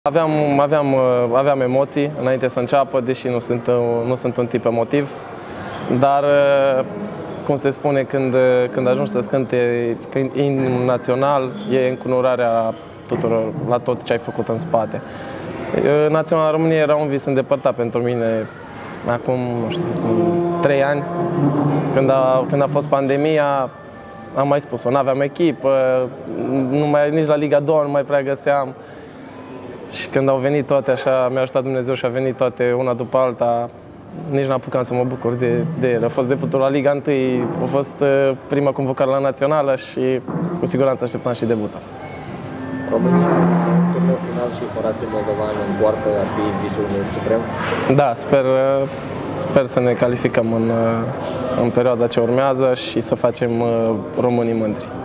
Aveam emoții înainte să înceapă, deși nu sunt un tip emotiv, dar cum se spune, când ajungi să cânte imnul național, e încunurarea tuturor la tot ce ai făcut în spate. Naționala României era un vis îndepărtat pentru mine acum, nu știu să spun, 3 ani, când a fost pandemia. Am mai spus-o, n-aveam echipă, nici la Liga 2 nu mai prea găseam. Și când au venit toate așa, mi-a ajutat Dumnezeu și a venit toate una după alta, nici n-apucam să mă bucur de ele. A fost debutul la Liga 1, a fost prima convocare la Națională și cu siguranță așteptam și debutul. România, turneu final și Horațiu Moldovan în poartă, ar fi visul meu suprem? Da, sper să ne calificăm în perioada ce urmează și să facem românii mândri.